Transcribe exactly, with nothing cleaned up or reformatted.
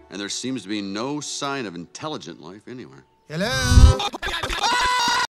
and there seems to be no sign of intelligent life anywhere. Hello?